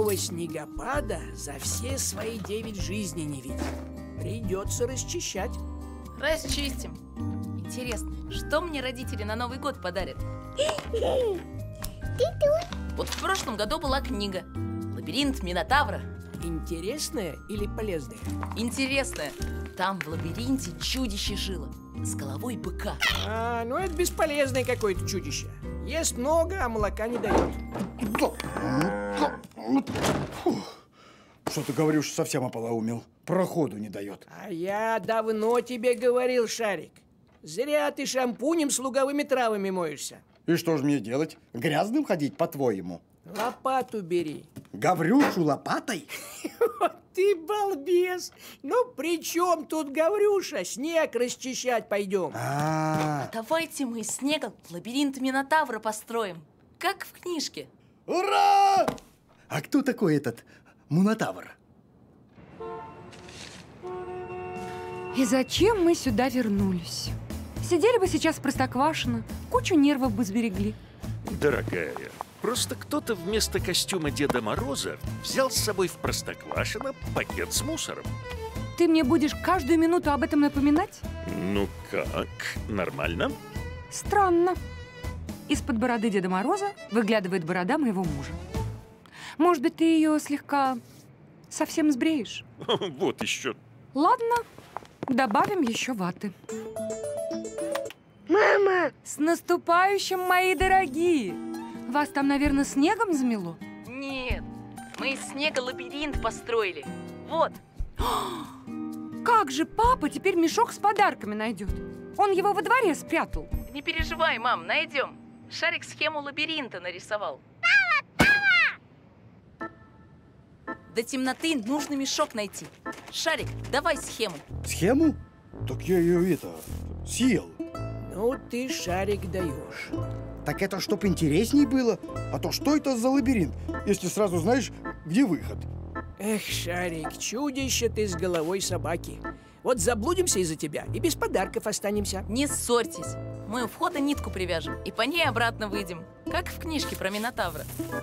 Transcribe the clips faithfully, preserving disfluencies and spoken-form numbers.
такого снегопада за все свои девять жизней не видел. Придется расчищать. Расчистим. Интересно, что мне родители на Новый год подарят? Вот в прошлом году была книга «Лабиринт Минотавра». Интересная или полезная? Интересная. Там в лабиринте чудище жило с головой быка. А, ну это бесполезное какое-то чудище. Ест много, а молока не дает. Что ты говоришь, совсем ополоумел. Проходу не дает. А я давно тебе говорил, Шарик. Зря ты шампунем с луговыми травами моешься. И что же мне делать? Грязным ходить, по-твоему? Лопату бери. Гаврюшу лопатой? Ты балбес! Ну при чем тут Гаврюша? Снег расчищать пойдем. А-а-а. Давайте мы из снега лабиринт Минотавра построим, как в книжке. Ура! А кто такой этот Минотавр? И зачем мы сюда вернулись? Сидели бы сейчас в Простоквашино, кучу нервов бы сберегли. Дорогая, просто кто-то вместо костюма Деда Мороза взял с собой в Простоквашино пакет с мусором. Ты мне будешь каждую минуту об этом напоминать? Ну как, нормально? Странно. Из-под бороды Деда Мороза выглядывает борода моего мужа. Может быть, ты ее слегка совсем сбреешь? Вот еще. Ладно, добавим еще ваты. Мама! С наступающим, мои дорогие! Вас там, наверное, снегом замело? Нет, мы из снега лабиринт построили. Вот. Как же папа теперь мешок с подарками найдет? Он его во дворе спрятал. Не переживай, мам, найдем. Шарик схему лабиринта нарисовал. До темноты нужно мешок найти. Шарик, давай схему. Схему? Так я ее, это, съел. Ну ты, Шарик, даешь. Так это чтоб интересней было. А то что это за лабиринт, если сразу знаешь, где выход? Эх, Шарик, чудище ты с головой собаки. Вот заблудимся из-за тебя и без подарков останемся. Не ссорьтесь. Мы у входа нитку привяжем и по ней обратно выйдем. Как в книжке про Минотавра.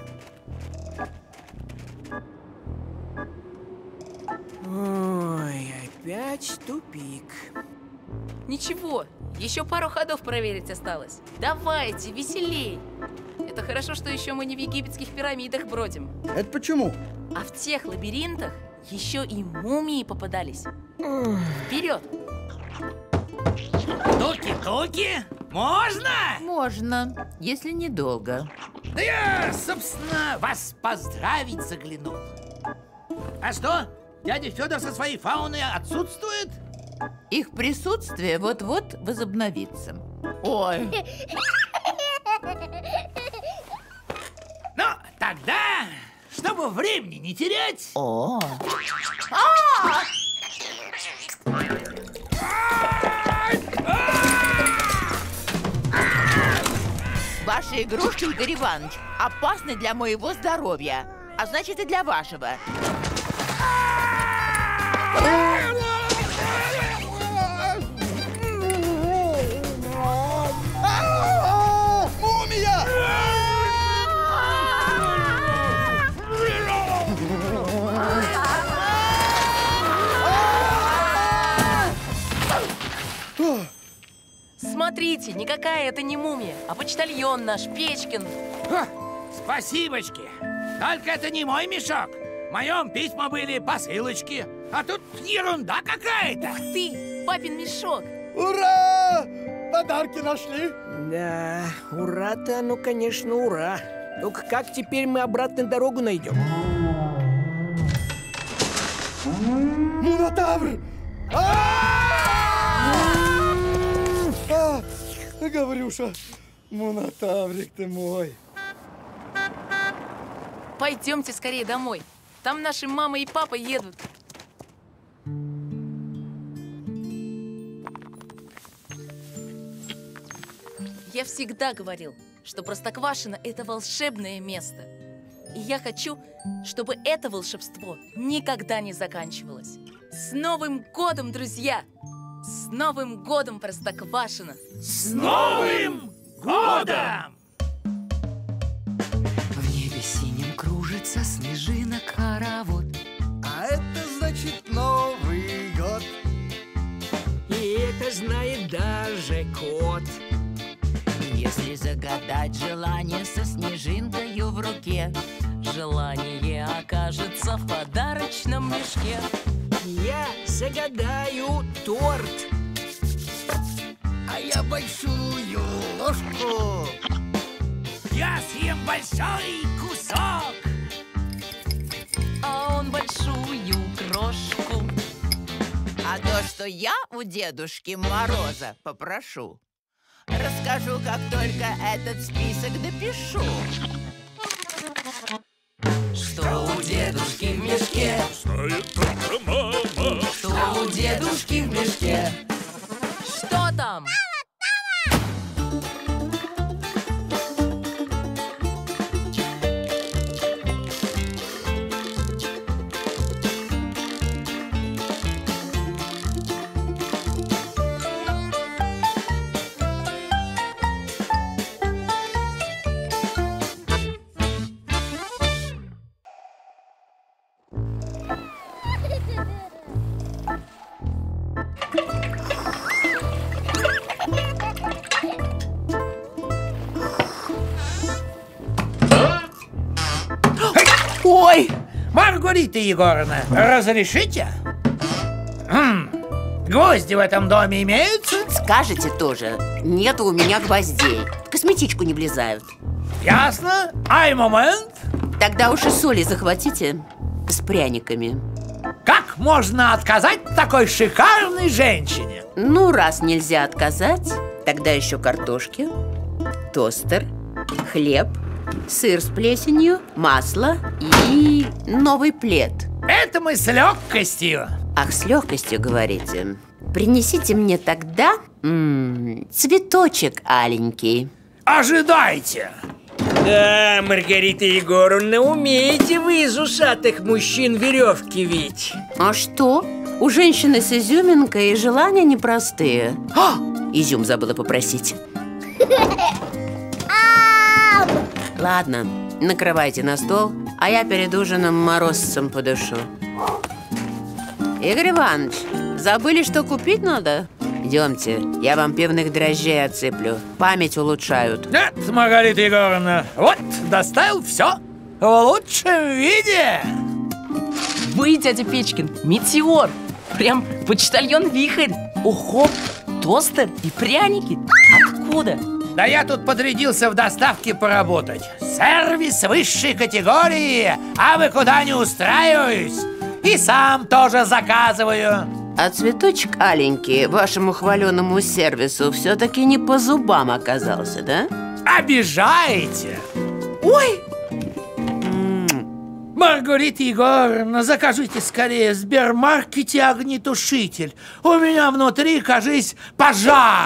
Ой, опять тупик. Ничего, еще пару ходов проверить осталось. Давайте, веселей. Это хорошо, что еще мы не в египетских пирамидах бродим. Это почему? А в тех лабиринтах еще и мумии попадались. Вперед! Туки-туки? Можно? Можно, если недолго. Да я, собственно, вас поздравить заглянул. А что, дядя Федор со своей фауной отсутствует? Их присутствие вот-вот возобновится. Ой. Ну, тогда, чтобы времени не терять... О. Ваши игрушки, Игорь Иванович, опасны для моего здоровья, а значит и для вашего. Мумия! Смотрите, никакая это не мумия, а почтальон наш, Печкин. Ха, спасибочки. Только это не мой мешок. В моем письма были посылочки, а тут ерунда какая-то. Ух ты, папин мешок. Ура! Подарки нашли. Да, ура-то, ну, конечно, ура. Только как теперь мы обратно дорогу найдем? Минотавр! Гаврюша, Минотаврик ты мой. Пойдемте скорее домой. Там наши мама и папа едут. Я всегда говорил, что Простоквашино – это волшебное место. И я хочу, чтобы это волшебство никогда не заканчивалось. С Новым годом, друзья! С Новым годом, Простоквашино! С Новым годом! В небе синим кружится снежок. снежинок хоровод. А это значит Новый год. И это знает даже кот. Если загадать желание со снежинкою в руке, Желание окажется в подарочном мешке. Я загадаю торт. А я большую ложку. Я съем большой кусок. А он большую крошку. а то, что я у Дедушки Мороза попрошу, расскажу, как только этот список допишу. Что у дедушки в мешке? Знает только мама. Что у дедушки в мешке? Что там? Ой, Маргарита Егоровна, разрешите? М, гвозди в этом доме имеются? Скажете тоже, нету у меня гвоздей. В косметичку не влезают. Ясно. Ай, момент. Тогда уж и соли захватите с пряниками. Как можно отказать такой шикарной женщине? Ну, раз нельзя отказать, тогда еще картошки, тостер, хлеб, сыр с плесенью, масло и новый плед. Это мы с легкостью. Ах, с легкостью, говорите. Принесите мне тогда м-м, цветочек аленький. Ожидайте. Да, Маргарита Егоровна, умеете вы из усатых мужчин веревки вить. А что? У женщины с изюминкой желания непростые. А! Изюм забыла попросить. Ладно, накрывайте на стол, а я перед ужином морозцем подышу. Игорь Иванович, забыли, что купить надо? Идемте, я вам пивных дрожжей отсыплю. Память улучшают. Нет, Маргарита Егоровна, вот, доставил все в лучшем виде. Вы, дядя Печкин, метеор. Прям почтальон Вихрь. Ого, тостер и пряники. Откуда? Да я тут подрядился в доставке поработать. Сервис высшей категории, а вы куда не устраиваюсь. И сам тоже заказываю. А цветочек аленький вашему хваленому сервису все-таки не по зубам оказался, да? Обижаете? Ой! Маргарита Егоровна, закажите скорее в Сбермаркете огнетушитель. У меня внутри, кажись, пожар.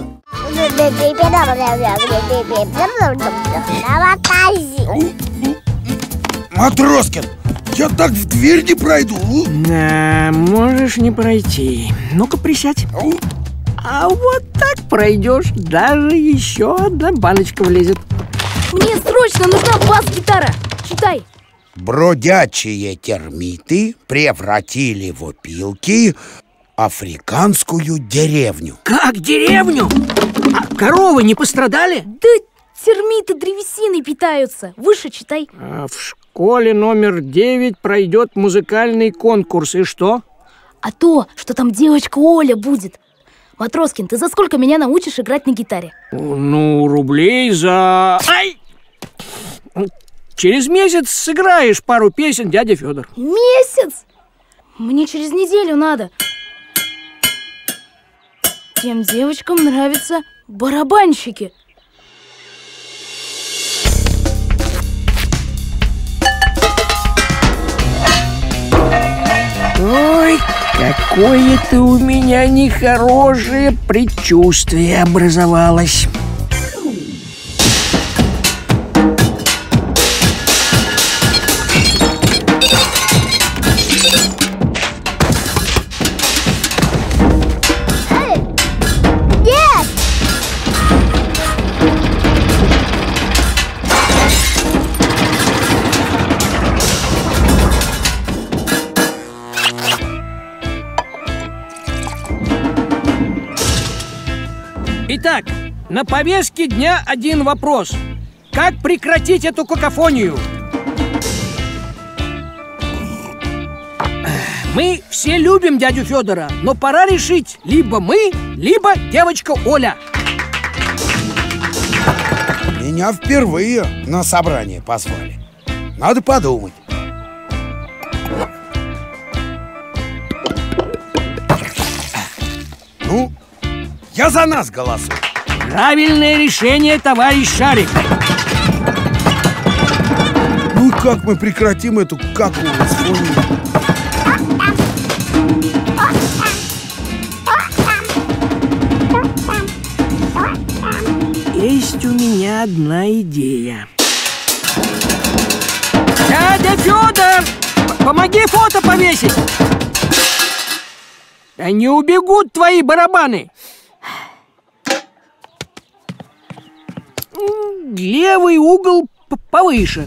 Матроскин, я так в дверь не пройду. Да, можешь не пройти. Ну-ка, присядь. А вот так пройдешь, даже еще одна баночка влезет. Мне срочно нужна бас-гитара. Читай. Бродячие термиты превратили в опилки африканскую деревню. Как деревню? А коровы не пострадали? Да термиты древесиной питаются. Выше читай. А в школе номер девять пройдет музыкальный конкурс. И что? А то, что там девочка Оля будет. Матроскин, ты за сколько меня научишь играть на гитаре? Ну, рублей за... Ай! Через месяц сыграешь пару песен, дядя Федор. Месяц? Мне через неделю надо. Тем девочкам нравятся барабанщики. Ой, какое-то у меня нехорошее предчувствие образовалось. Итак, на повестке дня один вопрос. Как прекратить эту какофонию? Мы все любим дядю Федора, но пора решить, либо мы, либо девочка Оля. Меня впервые на собрание позвали. Надо подумать. Ну, я за нас голосую. Правильное решение, товарищ Шарик. Ну и как мы прекратим эту какофонию? Есть у меня одна идея. Дядя Федор, помоги фото повесить. Да не убегут твои барабаны. Левый угол повыше.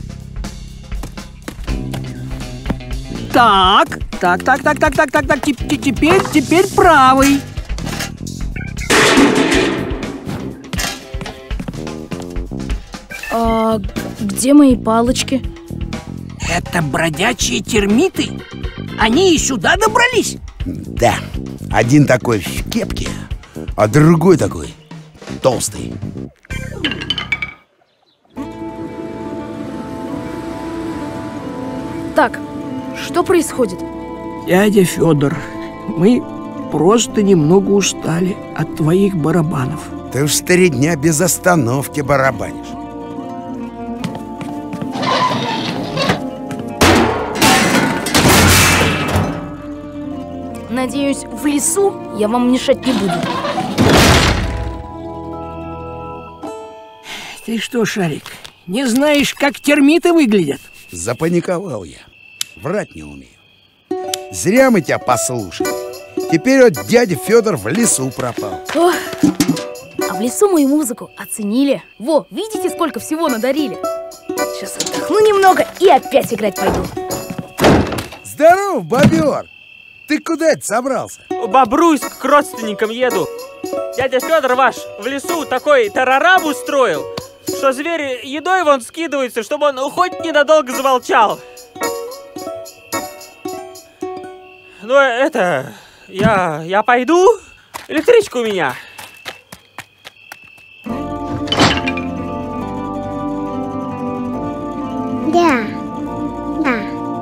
Так, так, так, так, так, так, так, так, теперь, теперь правый. А где мои палочки? Это бродячие термиты? Они и сюда добрались? Да, один такой в кепке, а другой такой толстый. Так, что происходит? Дядя Федор, мы просто немного устали от твоих барабанов. Ты уж три дня без остановки барабанишь. Надеюсь, в лесу я вам мешать не буду. Ты что, Шарик, не знаешь, как термиты выглядят? Запаниковал я. Врать не умею. Зря мы тебя послушали. Теперь вот дядя Федор в лесу пропал. Ох, а в лесу мою музыку оценили. Во, видите, сколько всего надарили? Сейчас отдохну немного и опять играть пойду. Здорово, бобер! Ты куда это собрался? В Бобруйск к родственникам еду. Дядя Федор ваш в лесу такой тарарам устроил, что звери едой вон скидываются, чтобы он хоть ненадолго замолчал. Ну, это... Я... я пойду? Электричка у меня. Да. Да.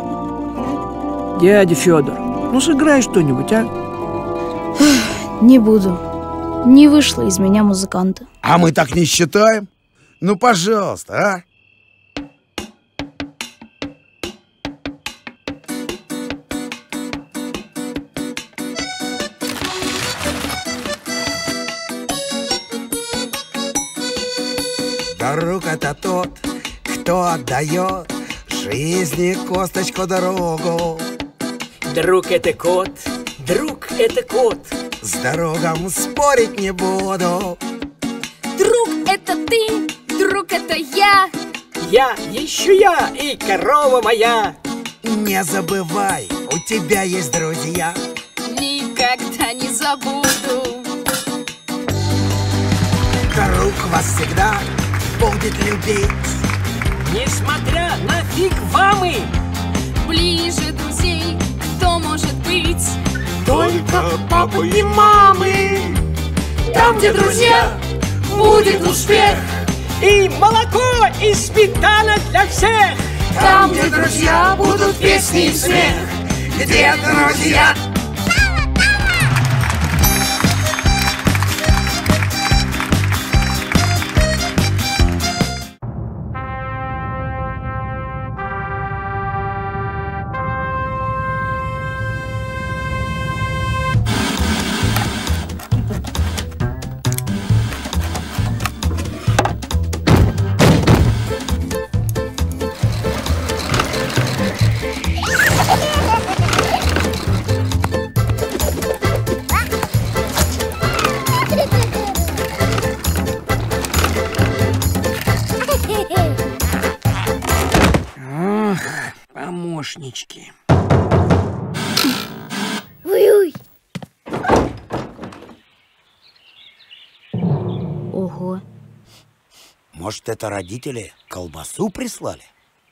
Дядя Федор, ну сыграй что-нибудь, а? Не буду. Не вышло из меня музыканта. А мы так не считаем? Ну, пожалуйста, а? Друг — это тот, кто отдает жизни косточку дорогу. Друг — это кот, друг — это кот. С другом спорить не буду. Друг — это ты, друг — это я. Я, еще я и корова моя. Не забывай, у тебя есть друзья. Никогда не забуду. Друг вас всегда будет любить. Несмотря на фиг вам и ближе друзей кто может быть? Только папы и мамы. Там, где друзья, будет успех. И молоко, и сметана для всех. Там, где друзья, будут песни и смех. Где друзья? Помощнички. Ой-ой. Ого. Может, это родители колбасу прислали?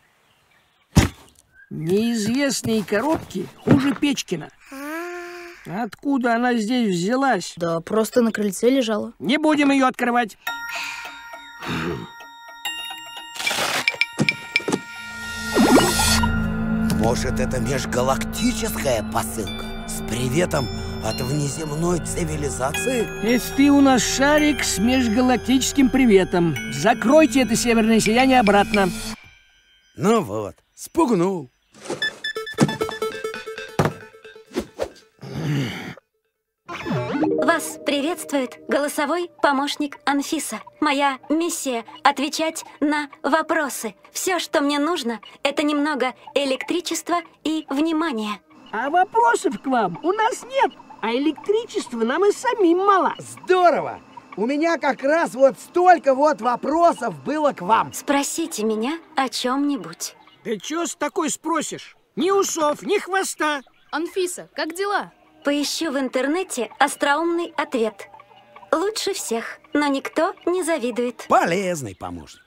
Неизвестные коробки хуже Печкина. Откуда она здесь взялась? Да просто на крыльце лежала. Не будем ее открывать. Может, это межгалактическая посылка с приветом от внеземной цивилизации? Это ты у нас шарик с межгалактическим приветом. Закройте это северное сияние обратно. Ну вот, спугнул. Вас приветствует голосовой помощник Анфиса. Моя миссия — отвечать на вопросы. Все, что мне нужно, это немного электричества и внимания. А вопросов к вам у нас нет, а электричества нам и самим мало. Здорово! У меня как раз вот столько вот вопросов было к вам. Спросите меня о чем-нибудь. Да чё с такой спросишь? Ни усов, ни хвоста. Анфиса, как дела? Поищу в интернете остроумный ответ. Лучше всех, но никто не завидует. Полезный помощник.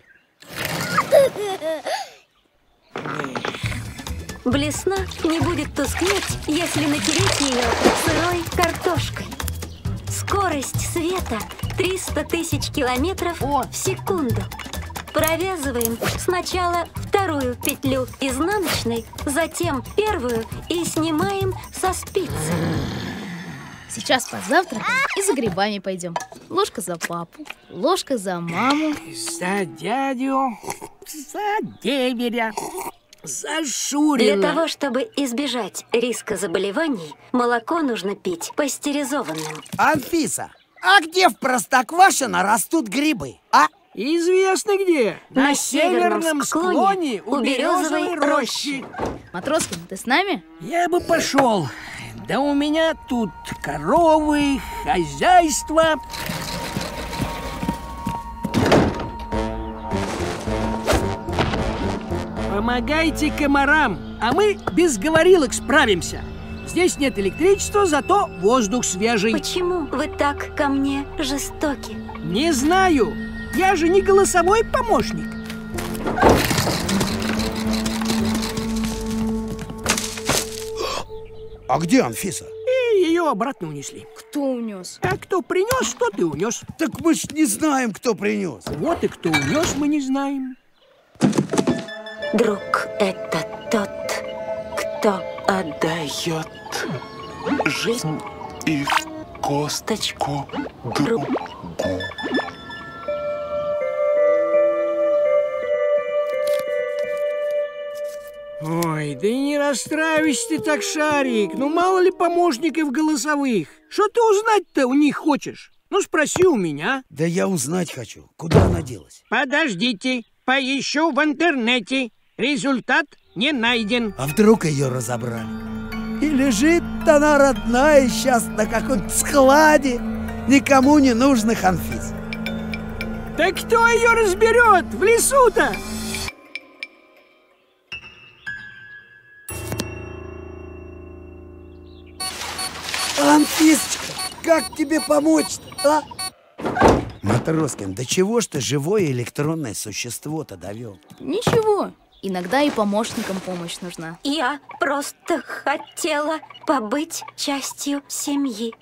Блесна не будет тускнеть, если натереть ее сырой картошкой. Скорость света триста тысяч километров в секунду. Провязываем сначала вторую петлю изнаночной, затем первую и снимаем со спицы. Сейчас позавтракаем и за грибами пойдем. Ложка за папу, ложка за маму. За дядю, за деверя, за Шурина. Для того, чтобы избежать риска заболеваний, молоко нужно пить пастеризованным. Анфиса, а где в Простоквашино растут грибы, а? Известно где. На, На северном, северном склоне, склоне у березовой березовой рощи. Матроскин, ты с нами? Я бы пошел. Да у меня тут коровы, хозяйство. Помогайте комарам, а мы без говорилок справимся. Здесь нет электричества, зато воздух свежий. Почему вы так ко мне жестоки? Не знаю. Я же не голосовой помощник. А где Анфиса? И ее обратно унесли. Кто унес? А кто принес, тот и унес. Так мы ж не знаем, кто принес. Вот и кто унес, мы не знаем. Друг — это тот, кто отдает жизнь и косточку другу. Ой, да и не расстраивайся ты так, Шарик. Ну, мало ли помощников голосовых. Что ты узнать-то у них хочешь? Ну, спроси у меня. Да я узнать хочу, куда она делась. Подождите, поищу в интернете. Результат не найден. А вдруг ее разобрали? И лежит она родная сейчас на каком-то складе никому не нужных Анфис. Так кто ее разберет в лесу-то? Анфисочка, как тебе помочь-то, а? Матроскин, до чего ж ты живое электронное существо-то довел? Ничего, иногда и помощникам помощь нужна. Я просто хотела побыть частью семьи.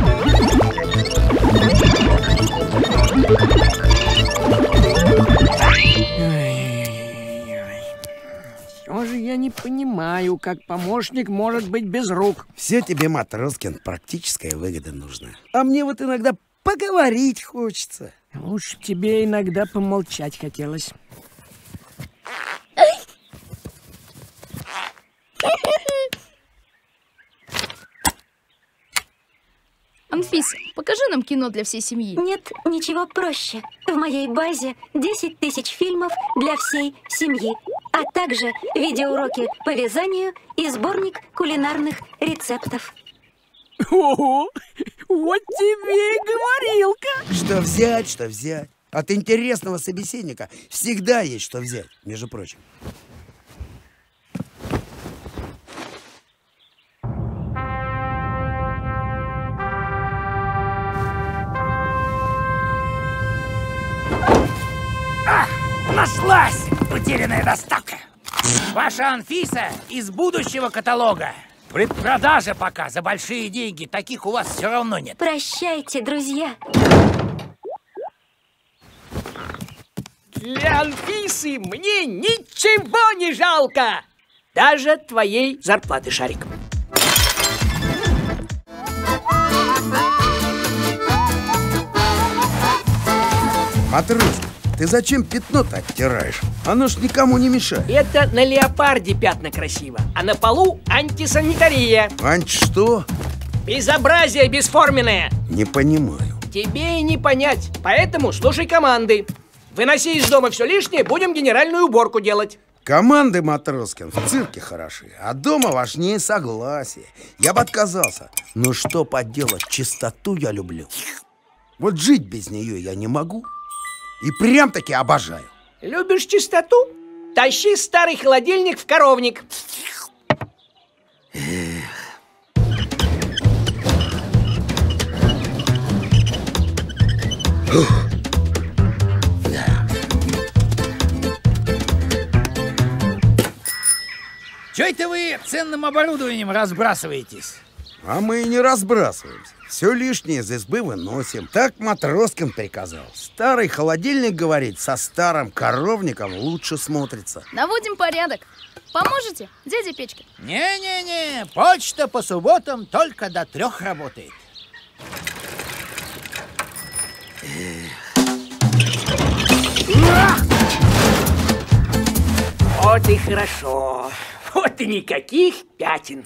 Все же я не понимаю, как помощник может быть без рук. Все тебе, Матроскин, практическая выгода нужна. А мне вот иногда поговорить хочется. Лучше тебе иногда помолчать хотелось. Анфиса, покажи нам кино для всей семьи. Нет ничего проще. В моей базе десять тысяч фильмов для всей семьи, а также видеоуроки по вязанию и сборник кулинарных рецептов. Ого, вот тебе и говорилка. Что взять, что взять. От интересного собеседника всегда есть что взять, между прочим. Нашлась утерянная доставка. Ваша Анфиса из будущего каталога. Предпродажа пока за большие деньги. Таких у вас все равно нет. Прощайте, друзья. Для Анфисы мне ничего не жалко. Даже твоей зарплаты, Шарик. Матроска, ты зачем пятно-то оттираешь? Оно ж никому не мешает. Это на леопарде пятна красиво, а на полу антисанитария. Анти что? Безобразие бесформенное. Не понимаю. Тебе и не понять, поэтому слушай команды. Выноси из дома все лишнее, будем генеральную уборку делать. Команды, Матроскин, в цирке хороши, а дома важнее согласие. Я бы отказался. Но что поделать, чистоту я люблю. Вот жить без нее я не могу. И прям-таки обожаю. Любишь чистоту? Тащи старый холодильник в коровник. Чё это вы ценным оборудованием разбрасываетесь? А мы и не разбрасываемся. Все лишнее из избы выносим. Так Матроскин приказал. Старый холодильник, говорит, со старым коровником лучше смотрится. Наводим порядок. Поможете, дядя Петька? Не-не-не, почта по субботам только до трех работает. Вот и хорошо. Вот и никаких пятен.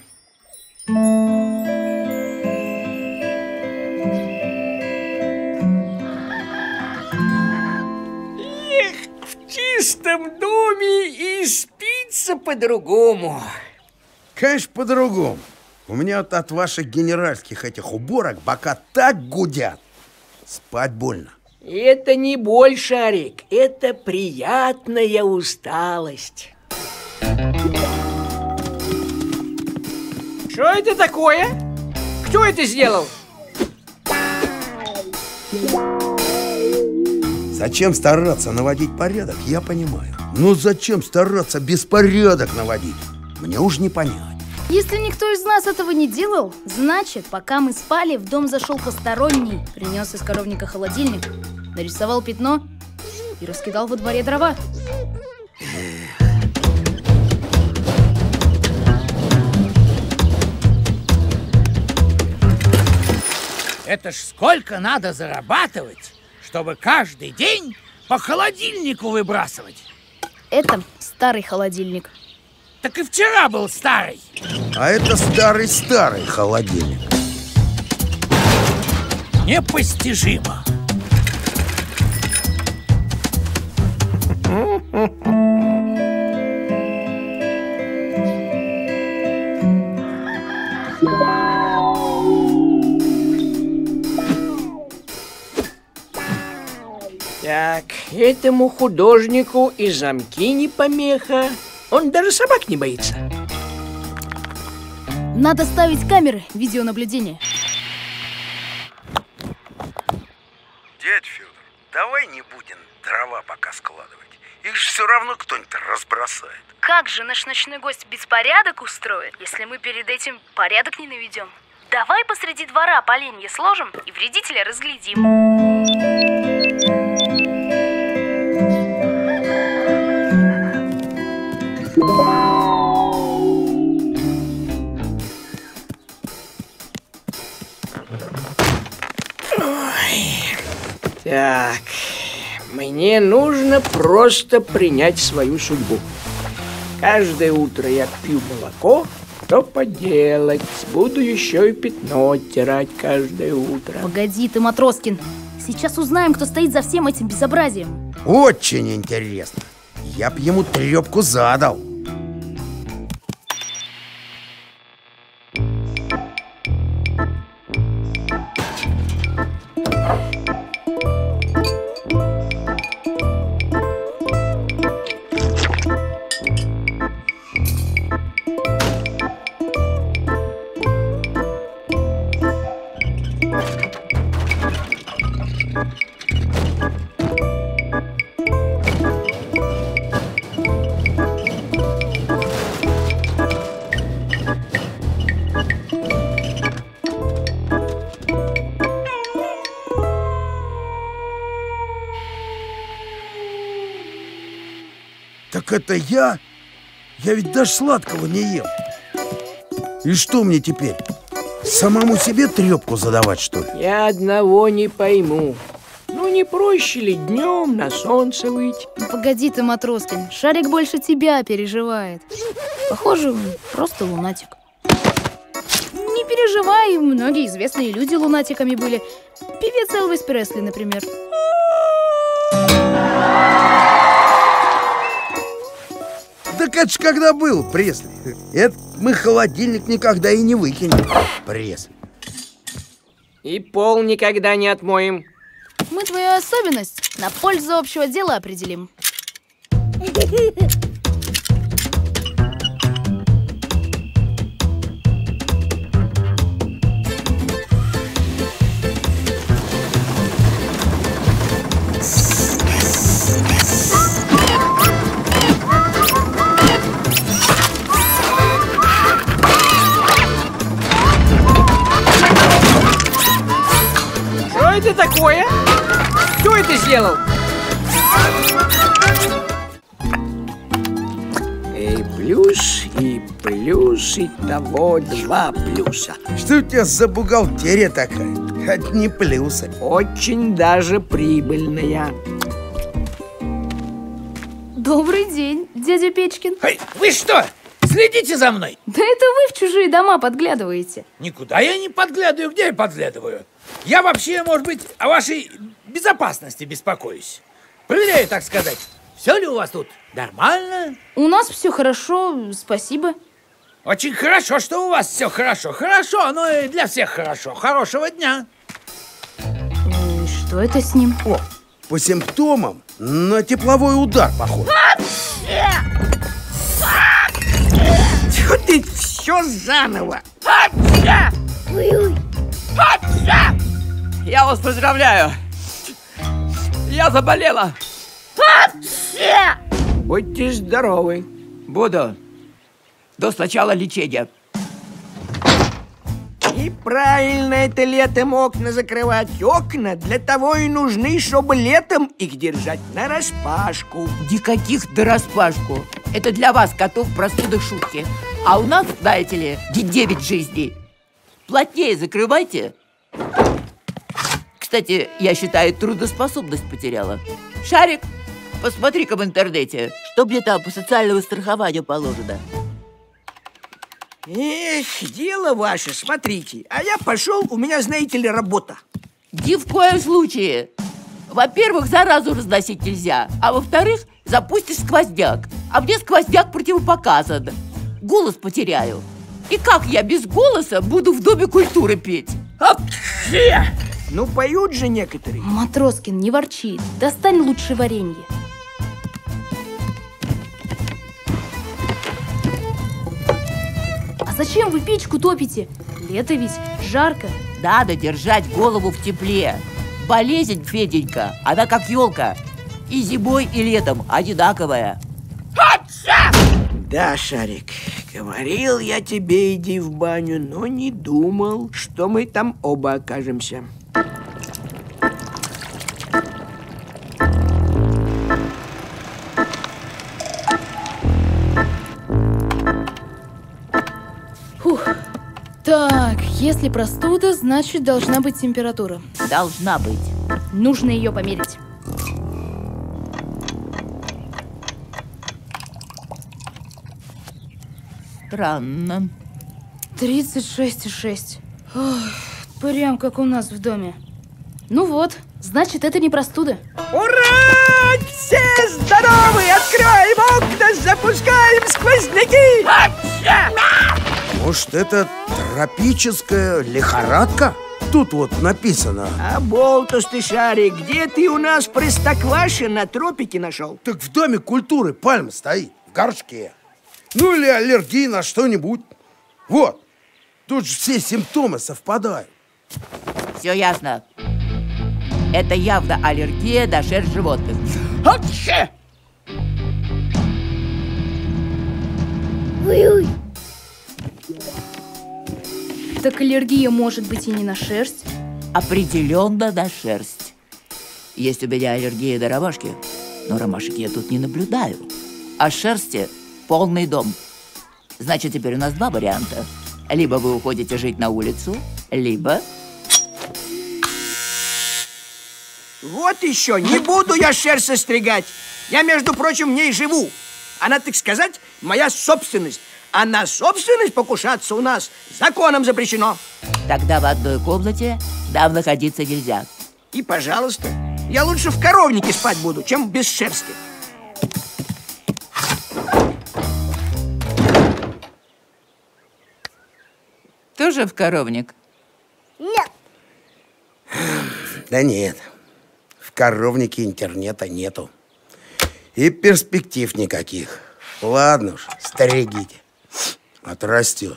Эх, в чистом доме и спится по-другому. Конечно, по-другому. У меня вот от ваших генеральских этих уборок бока так гудят. Спать больно. Это не боль, Шарик, это приятная усталость. Что это такое? Кто это сделал? Зачем стараться наводить порядок, я понимаю. Но зачем стараться беспорядок наводить? Мне уж не понять. Если никто из нас этого не делал, значит, пока мы спали, в дом зашел посторонний, принес из коровника холодильник, нарисовал пятно и раскидал во дворе дрова. Это ж сколько надо зарабатывать, чтобы каждый день по холодильнику выбрасывать. Это старый холодильник. Так и вчера был старый. А это старый-старый холодильник. Непостижимо. Так, этому художнику и замки не помеха. Он даже собак не боится. Надо ставить камеры видеонаблюдения. Дядь Федор, давай не будем дрова пока складывать. Их же все равно кто-нибудь разбросает. Как же наш ночной гость беспорядок устроит, если мы перед этим порядок не наведем? Давай посреди двора поленья сложим и вредителя разглядим. Так, мне нужно просто принять свою судьбу. Каждое утро я пью молоко, что поделать, буду еще и пятно оттирать каждое утро. Погоди ты, Матроскин, сейчас узнаем, кто стоит за всем этим безобразием. Очень интересно. Я б ему трепку задал. Так это я? Я ведь даже сладкого не ел. И что мне теперь? Самому себе трепку задавать, что ли? Я одного не пойму. Ну не проще ли днем на солнце выйти? Ну, погоди ты, Матроскин, Шарик больше тебя переживает. Похоже, он просто лунатик. Не переживай, многие известные люди лунатиками были. Певец Элвис Пресли, например. Так это ж когда был, Пресли. Это мы холодильник никогда и не выкинем. Пресли. И пол никогда не отмоем. Мы твою особенность на пользу общего дела определим. Что это такое? Кто это сделал? И плюс, и плюс, и того два плюса. Что у тебя за бухгалтерия такая? Одни плюсы. Очень даже прибыльная. Добрый день, дядя Печкин. Эй, вы что, следите за мной? Да это вы в чужие дома подглядываете. Никуда я не подглядываю. Где я подглядываю? Я вообще, может быть, о вашей безопасности беспокоюсь. Проверяю, так сказать. Все ли у вас тут нормально? У нас все хорошо, спасибо. Очень хорошо, что у вас все хорошо. Хорошо, но и для всех хорошо. Хорошего дня. И что это с ним? О, по симптомам на тепловой удар похож. Чё ты все заново? Ой-ой. Я вас поздравляю. Я заболела. Будьте здоровы. Буду. До начала лечения. И правильно это летом окна закрывать. Окна для того и нужны, чтобы летом их держать нараспашку. Никаких нараспашку. Это для вас, котов, простудных шутки. А у нас, знаете ли, девять жизней. Плотнее закрывайте. Кстати, я считаю, трудоспособность потеряла. Шарик, посмотри-ка в интернете, что мне там по социальному страхованию положено. Эх, дело ваше, смотрите. А я пошел, у меня, знаете ли, работа. Ни в коем случае. Во-первых, заразу разносить нельзя. А во-вторых, запустишь сквозняк. А мне сквозняк противопоказан. Голос потеряю. И как я без голоса буду в Доме культуры петь? Ну, поют же некоторые. Матроскин, не ворчи. Достань лучше варенье. А зачем вы печку топите? Лето ведь, жарко. Надо держать голову в тепле. Болезнь, Феденька, она как елка. И зимой, и летом одинаковая. Да, Шарик, говорил я тебе, иди в баню, но не думал, что мы там оба окажемся. Фух. Так, если простуда, значит должна быть температура. Должна быть. Нужно ее померить. Странно. тридцать шесть и шесть. Ох, прям как у нас в доме. Ну вот, значит, это не простуда. Ура! Все здоровы! Открываем окна, запускаем сквозняки! Может, это тропическая лихорадка? Тут вот написано. А болтус ты, Шарик, где ты у нас Простоквашино на тропике нашел? Так в Доме культуры пальма стоит, в горшке. Ну или аллергия на что-нибудь. Вот, тут же все симптомы совпадают. Все ясно. Это явно аллергия на шерсть животных. Ой-ой. Так аллергия может быть и не на шерсть. Определенно на шерсть. Есть у меня аллергия на ромашки, но ромашек я тут не наблюдаю. А шерсти полный дом. Значит, теперь у нас два варианта. Либо вы уходите жить на улицу, либо... Вот еще, не буду я шерсть состригать. Я, между прочим, в ней живу. Она, так сказать, моя собственность. А на собственность покушаться у нас законом запрещено. Тогда в одной комнате нам находиться нельзя. И, пожалуйста, я лучше в коровнике спать буду, чем без шерсти. Тоже в коровник? Нет. Да нет. В коровнике интернета нету. И перспектив никаких. Ладно уж, стригите. Отрастет.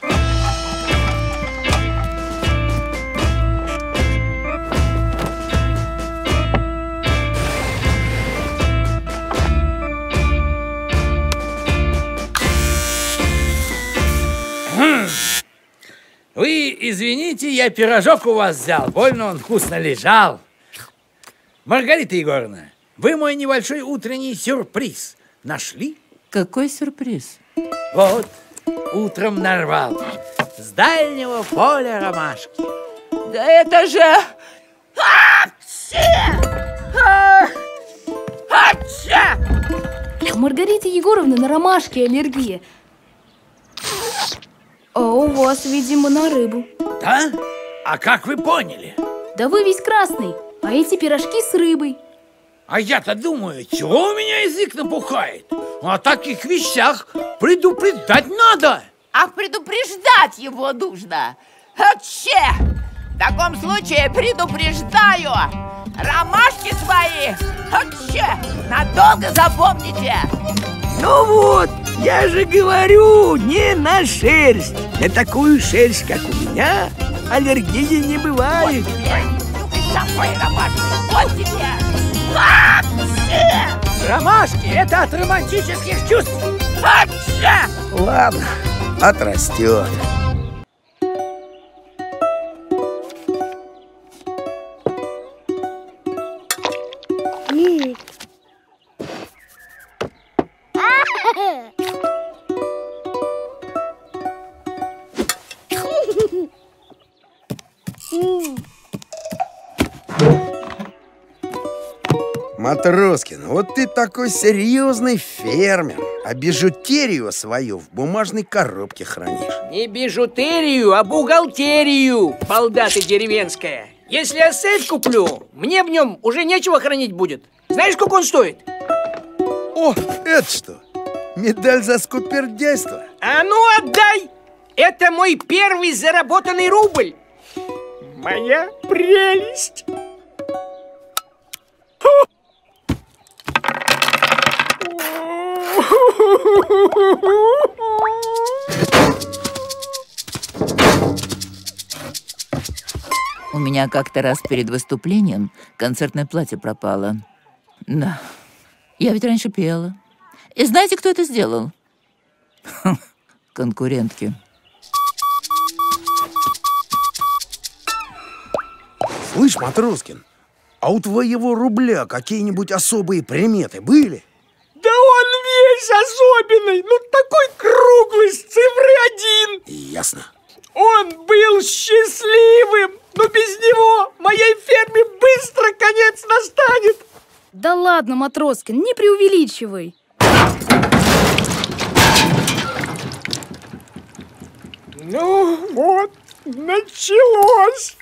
Вы извините, я пирожок у вас взял. Больно он вкусно лежал. Маргарита Егоровна, вы мой небольшой утренний сюрприз нашли? Какой сюрприз? Вот, утром нарвал. С дальнего поля ромашки. Да это же... У Маргариты Егоровны на ромашки аллергия. А у вас, видимо, на рыбу. Да? А как вы поняли? Да вы весь красный, а эти пирожки с рыбой. А я-то думаю, чего у меня язык напухает? О таких вещах предупреждать надо. А предупреждать его нужно. Вообще, в таком случае предупреждаю. Ромашки свои вообще надолго запомните. Ну вот, я же говорю, не на шерсть. На такую шерсть, как у меня, аллергии не бывает. Вот тебе, нюхай свои ромашки, вот тебе. Ромашки – это от романтических чувств. Ладно, отрастет. Матроскин, вот ты такой серьезный фермер, а бижутерию свою в бумажной коробке хранишь. Не бижутерию, а бухгалтерию, балда ты деревенская. Если я сейф куплю, мне в нем уже нечего хранить будет. Знаешь, сколько он стоит? О, это что? Медаль за скупердяйство? А ну отдай! Это мой первый заработанный рубль. Моя прелесть. У меня как-то раз перед выступлением концертное платье пропало. Да, я ведь раньше пела. И знаете, кто это сделал? Конкурентки. Слышь, Матроскин, а у твоего рубля какие-нибудь особые приметы были? Да он весь особенный, ну такой круглый, с цифрой один. Ясно. Он был счастливым, но без него моей ферме быстро конец настанет. Да ладно, Матроскин, не преувеличивай. Ну вот, началось.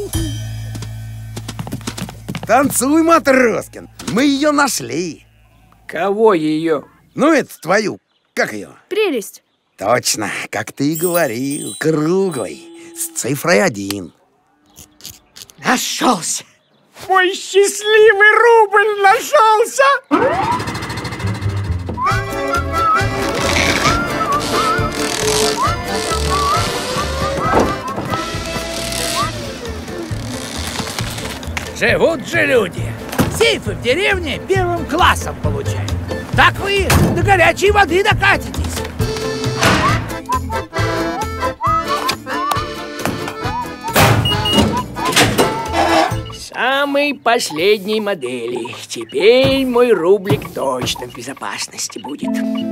Танцуй, Матроскин. Мы ее нашли. Кого ее? Ну, это твою. Как ее? Прелесть. Точно, как ты и говорил. Круглый. С цифрой один. Нашелся. Мой счастливый рубль нашелся. Живут же люди. Сейфы в деревне первым классом получают. Так вы до горячей воды докатитесь. Самой последней модели. Теперь мой рублик точно в безопасности будет.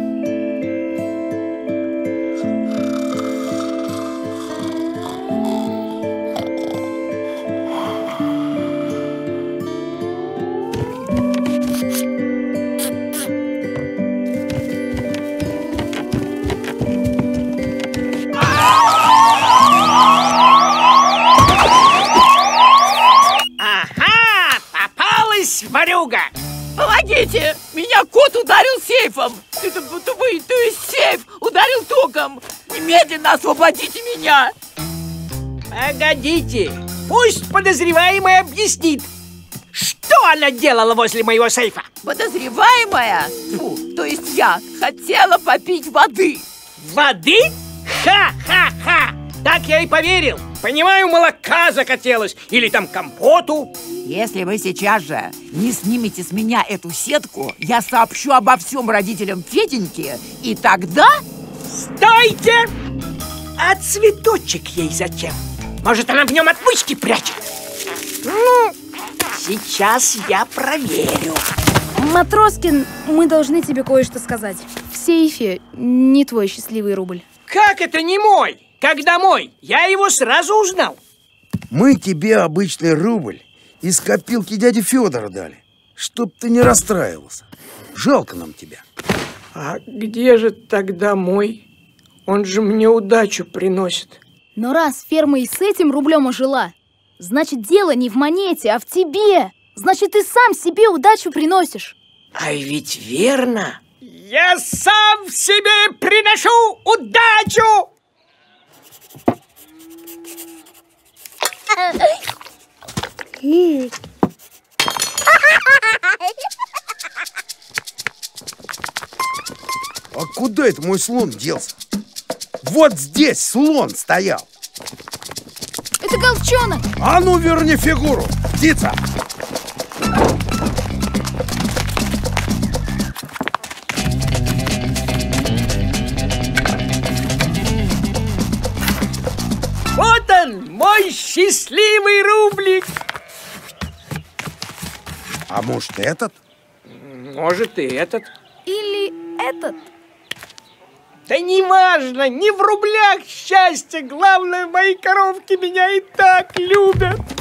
Ворюга! Помогите! Меня кот ударил сейфом! Это, то, то есть сейф ударил током! Немедленно освободите меня! Погодите! Пусть подозреваемая объяснит, что она делала возле моего сейфа! Подозреваемая? Фу, то есть я хотела попить воды! Воды? Ха-ха-ха! Так я и поверил! Понимаю, молока захотелось, или там компоту. Если вы сейчас же не снимете с меня эту сетку, я сообщу обо всем родителям Феденьки, и тогда... Стойте! А цветочек ей зачем? Может, она в нем отмычки прячет? Ну, сейчас я проверю. Матроскин, мы должны тебе кое-что сказать. В сейфе не твой счастливый рубль. Как это не мой? Когда мой? Я его сразу узнал. Мы тебе обычный рубль из копилки дяди Федора дали, чтоб ты не расстраивался. Жалко нам тебя. А где же тогда мой? Он же мне удачу приносит. Но раз ферма и с этим рублем ожила, значит, дело не в монете, а в тебе. Значит, ты сам себе удачу приносишь. А ведь верно. Я сам себе приношу удачу! А куда это мой слон делся? Вот здесь слон стоял. Это Голчонок. А ну верни фигуру, птица! Вот он, мой счастливый рублик. А может, этот? Может, и этот. Или этот. Да не важно, не в рублях счастье. Главное, мои коровки меня и так любят.